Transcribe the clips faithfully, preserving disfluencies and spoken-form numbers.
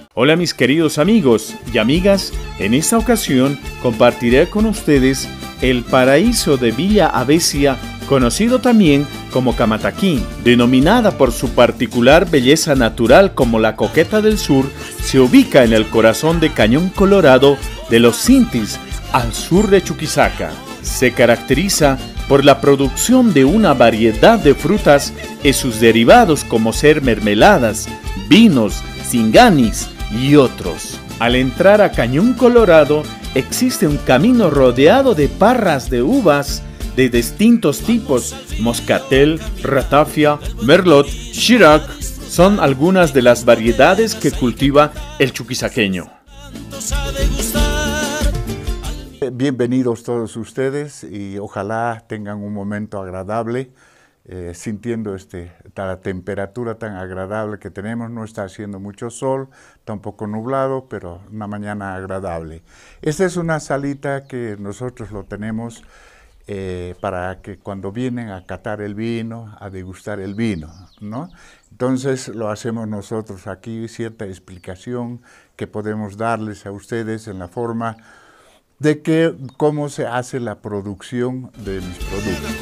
Hola mis queridos amigos y amigas, en esta ocasión compartiré con ustedes el paraíso de Villa Avesia, conocido también como Camataquín. Denominada por su particular belleza natural como la Coqueta del Sur, se ubica en el corazón de Cañón Colorado de los Sintis, al sur de Chuquisaca. Se caracteriza por la producción de una variedad de frutas y sus derivados como ser mermeladas, vinos, singanis y otros. Al entrar a Cañón Colorado existe un camino rodeado de parras de uvas de distintos tipos: moscatel, ratafia, merlot, shirak. Son algunas de las variedades que cultiva el chuquisaqueño. Bienvenidos todos ustedes y ojalá tengan un momento agradable, eh, sintiendo este, la temperatura tan agradable que tenemos. No está haciendo mucho sol, tampoco nublado, pero una mañana agradable. Esta es una salita que nosotros lo tenemos eh, para que cuando vienen a catar el vino, a degustar el vino, ¿no? Entonces lo hacemos nosotros aquí, cierta explicación que podemos darles a ustedes en la forma de que, cómo se hace la producción de mis productos.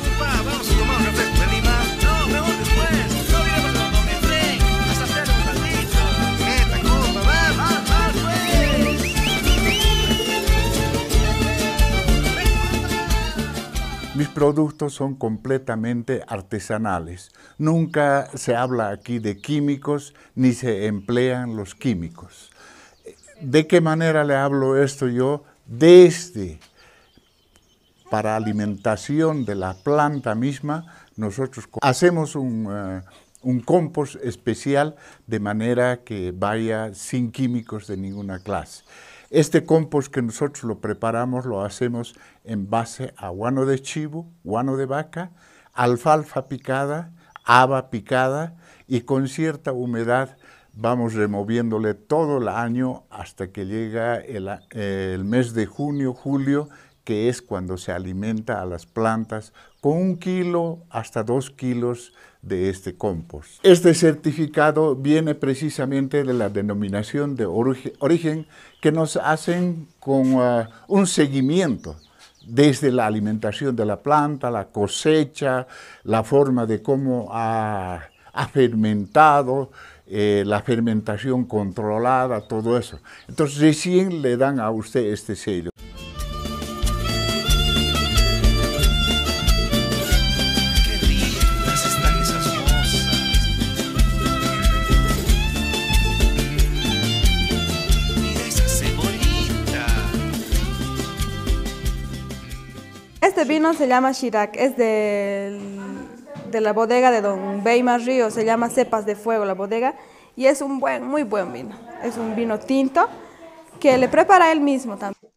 Mis productos son completamente artesanales. Nunca se habla aquí de químicos ni se emplean los químicos. ¿De qué manera le hablo esto yo? Desde para alimentación de la planta misma, nosotros hacemos un, uh, un compost especial de manera que vaya sin químicos de ninguna clase. Este compost que nosotros lo preparamos lo hacemos en base a guano de chivo, guano de vaca, alfalfa picada, haba picada y con cierta humedad. Vamos removiéndole todo el año hasta que llega el, el mes de junio, julio, que es cuando se alimenta a las plantas con un kilo hasta dos kilos de este compost. Este certificado viene precisamente de la denominación de origen que nos hacen con uh, un seguimiento desde la alimentación de la planta, la cosecha, la forma de cómo ha, ha fermentado, Eh, la fermentación controlada, todo eso. Entonces recién le dan a usted este sello. Qué ricas están esas mozas. Mira esa cebolita. Este vino se llama Shirak, es del de la bodega de don Weimar Río, se llama Cepas de Fuego la bodega, y es un buen, muy buen vino. Es un vino tinto que le prepara él mismo también.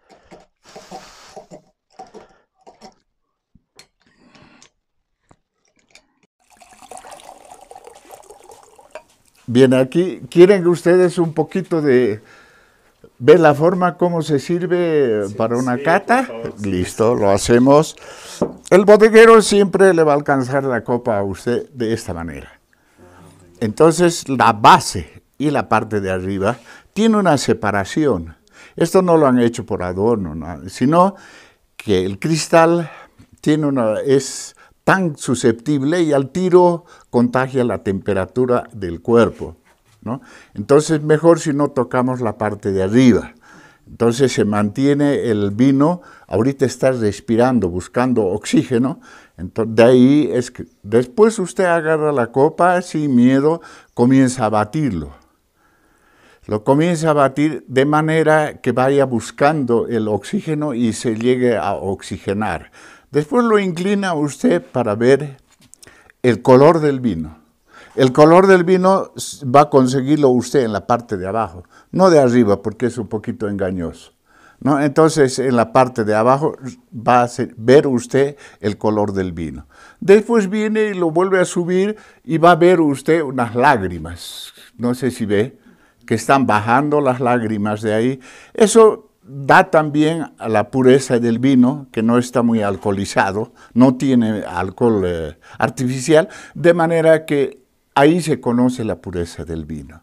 Bien, aquí quieren ustedes un poquito de ver la forma cómo se sirve sí, para una sí, cata. Listo, lo hacemos. El bodeguero siempre le va a alcanzar la copa a usted de esta manera. Entonces la base y la parte de arriba tiene una separación. Esto no lo han hecho por adorno, ¿no? Sino que el cristal tiene una, es tan susceptible y al tiro contagia la temperatura del cuerpo, ¿no? Entonces mejor si no tocamos la parte de arriba. Entonces se mantiene el vino, ahorita está respirando, buscando oxígeno. Entonces de ahí es que después usted agarra la copa sin miedo, comienza a batirlo. Lo comienza a batir de manera que vaya buscando el oxígeno y se llegue a oxigenar. Después lo inclina usted para ver el color del vino. El color del vino va a conseguirlo usted en la parte de abajo, no de arriba porque es un poquito engañoso, ¿no? Entonces en la parte de abajo va a ver usted el color del vino. Después viene y lo vuelve a subir y va a ver usted unas lágrimas. No sé si ve que están bajando las lágrimas de ahí. Eso da también a la pureza del vino, que no está muy alcoholizado, no tiene alcohol eh, artificial, de manera que ahí se conoce la pureza del vino.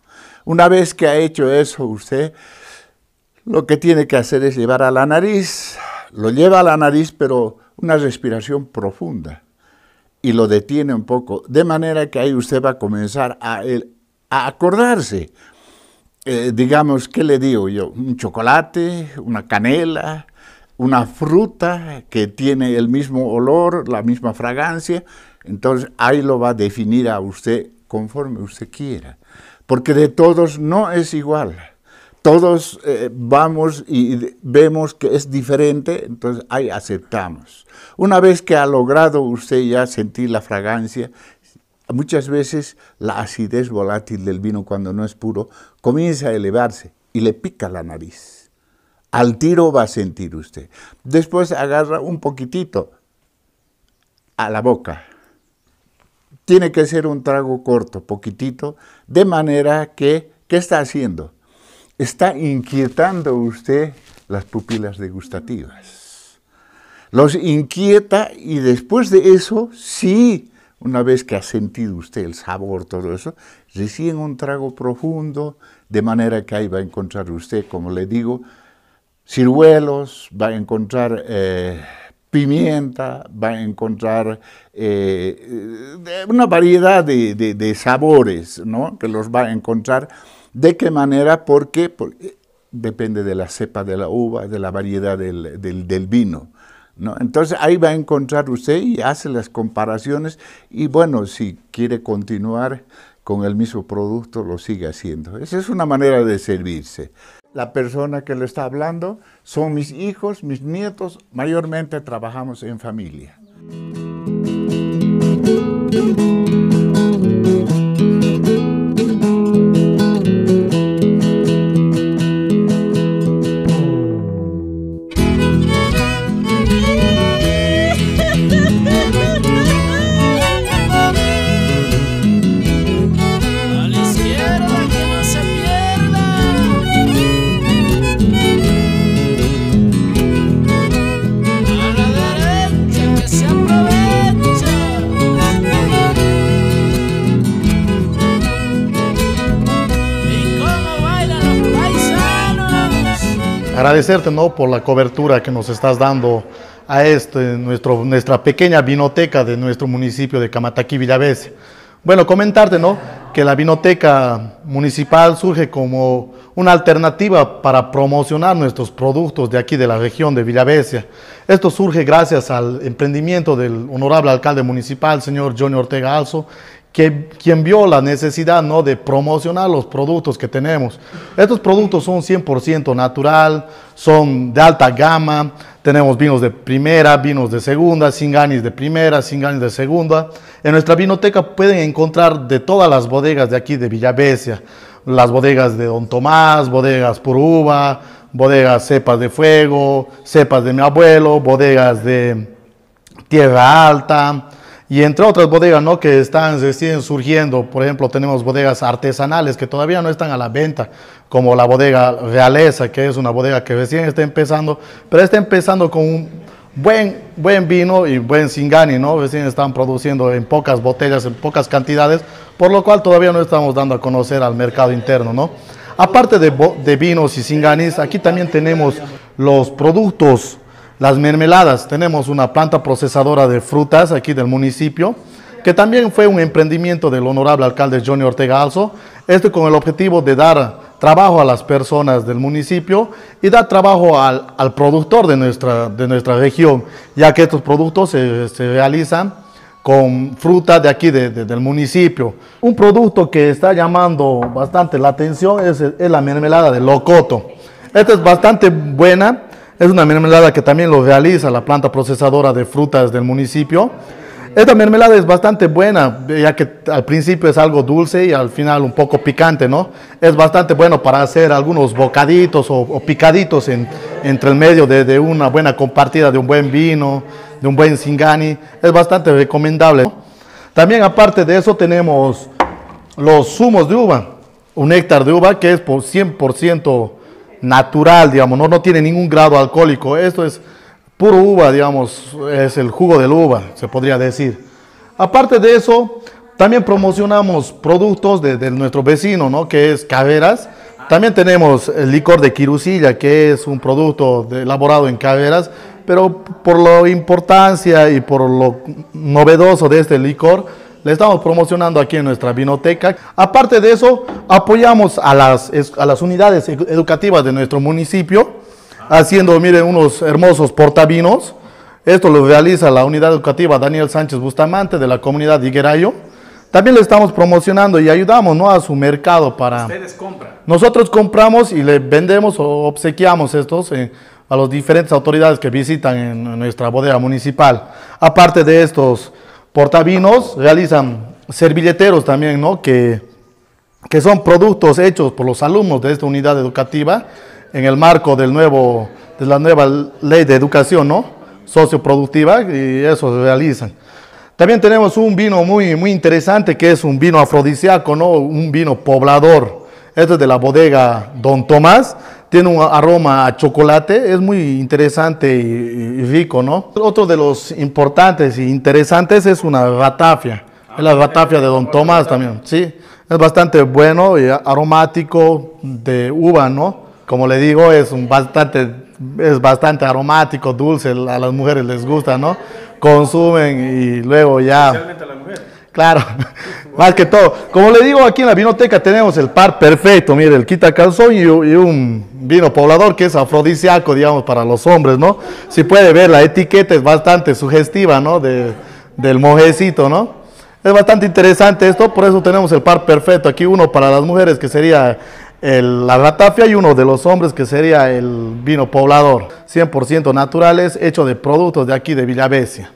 Una vez que ha hecho eso usted, lo que tiene que hacer es llevar a la nariz, lo lleva a la nariz, pero una respiración profunda, y lo detiene un poco, de manera que ahí usted va a comenzar a, a acordarse. Eh, digamos, ¿qué le digo yo? Un chocolate, una canela, una fruta que tiene el mismo olor, la misma fragancia, entonces ahí lo va a definir a usted conforme usted quiera, porque de todos no es igual. Todos eh, vamos y vemos que es diferente, entonces ahí aceptamos. Una vez que ha logrado usted ya sentir la fragancia, muchas veces la acidez volátil del vino cuando no es puro comienza a elevarse y le pica la nariz. Al tiro va a sentir usted. Después agarra un poquitito a la boca. Tiene que ser un trago corto, poquitito, de manera que, ¿qué está haciendo? Está inquietando usted las pupilas degustativas. Los inquieta y después de eso, sí, una vez que ha sentido usted el sabor, todo eso, recién un trago profundo, de manera que ahí va a encontrar usted, como le digo, ciruelos, va a encontrar eh, pimienta, va a encontrar eh, una variedad de, de, de sabores, ¿no? Que los va a encontrar. ¿De qué manera? Porque, porque depende de la cepa de la uva, de la variedad del, del, del vino, ¿no? Entonces ahí va a encontrar usted y hace las comparaciones y bueno, si quiere continuar con el mismo producto, lo sigue haciendo. Esa es una manera de servirse. La persona que le está hablando son mis hijos, mis nietos, mayormente trabajamos en familia. Agradecerte, ¿no?, por la cobertura que nos estás dando a este, nuestro, nuestra pequeña vinoteca de nuestro municipio de Camataquí, Villavesia. Bueno, comentarte, ¿no?, que la vinoteca municipal surge como una alternativa para promocionar nuestros productos de aquí de la región de Villavesia. Esto surge gracias al emprendimiento del honorable alcalde municipal, señor Johnny Ortega Alzo, que, quien vio la necesidad, ¿no?, de promocionar los productos que tenemos. Estos productos son cien por ciento natural, son de alta gama, tenemos vinos de primera, vinos de segunda, singanis de primera, singanis de segunda. En nuestra vinoteca pueden encontrar de todas las bodegas de aquí de Villavesia, las bodegas de Don Tomás, bodegas Pura Uva, bodegas Cepas de Fuego, Cepas de mi abuelo, bodegas de Tierra Alta, y entre otras bodegas, ¿no?, que están recién surgiendo. Por ejemplo, tenemos bodegas artesanales que todavía no están a la venta, como la bodega Realeza, que es una bodega que recién está empezando, pero está empezando con un buen, buen vino y buen Singani, ¿no? Recién están produciendo en pocas botellas, en pocas cantidades, por lo cual todavía no estamos dando a conocer al mercado interno, ¿no? Aparte de, de vinos y Singanis, aquí también tenemos los productos, las mermeladas. Tenemos una planta procesadora de frutas aquí del municipio, que también fue un emprendimiento del honorable alcalde Johnny Ortega Alzo, esto con el objetivo de dar trabajo a las personas del municipio y dar trabajo al, al productor de nuestra, de nuestra región, ya que estos productos se, se realizan con fruta de aquí de, de, del municipio. Un producto que está llamando bastante la atención es, es la mermelada de locoto. Esta es bastante buena. Es una mermelada que también lo realiza la planta procesadora de frutas del municipio. Esta mermelada es bastante buena, ya que al principio es algo dulce y al final un poco picante, ¿no? Es bastante bueno para hacer algunos bocaditos o, o picaditos en, entre el medio de, de una buena compartida de un buen vino, de un buen Singani. Es bastante recomendable, ¿no? También aparte de eso tenemos los zumos de uva, un néctar de uva que es por cien por ciento natural, digamos, no, no tiene ningún grado alcohólico. Esto es puro uva, digamos, es el jugo del uva, se podría decir. Aparte de eso, También promocionamos productos de, de nuestro vecino, ¿no? Que es Caveras. También tenemos el licor de Quirusilla, que es un producto de, elaborado en Caveras, pero por la importancia y por lo novedoso de este licor, le estamos promocionando aquí en nuestra vinoteca. Aparte de eso, apoyamos a las, a las unidades educativas de nuestro municipio, haciendo, miren, unos hermosos portavinos. Esto lo realiza la unidad educativa Daniel Sánchez Bustamante de la comunidad de Higuerayo. También le estamos promocionando y ayudamos, ¿no?, a su mercado para... ¿Ustedes compran? Nosotros compramos y le vendemos o obsequiamos estos eh, a las diferentes autoridades que visitan en nuestra bodega municipal. Aparte de estos portavinos, realizan servilleteros también, ¿no?, que, que son productos hechos por los alumnos de esta unidad educativa en el marco del nuevo, de la nueva ley de educación, ¿no?, socioproductiva, y eso se realizan. También tenemos un vino muy, muy interesante, que es un vino afrodisíaco, ¿no?, un vino poblador. Este es de la bodega Don Tomás, tiene un aroma a chocolate, es muy interesante y, y rico, ¿no? Otro de los importantes e interesantes es una ratafia, es la ratafia de Don Tomás también, sí. Es bastante bueno y aromático, de uva, ¿no? Como le digo, es un bastante, es bastante aromático, dulce, a las mujeres les gusta, ¿no? Consumen y luego ya... Especialmente a las mujeres. Claro, más que todo. Como le digo, aquí en la vinoteca tenemos el par perfecto, mire, el quita calzón y, y un vino poblador que es afrodisíaco, digamos, para los hombres, ¿no? Si puede ver, la etiqueta es bastante sugestiva, ¿no?, de, del mojecito, ¿no? Es bastante interesante esto, por eso tenemos el par perfecto. Aquí uno para las mujeres, que sería el, la ratafia, y uno de los hombres, que sería el vino poblador. cien por ciento naturales, hecho de productos de aquí de Villavesia.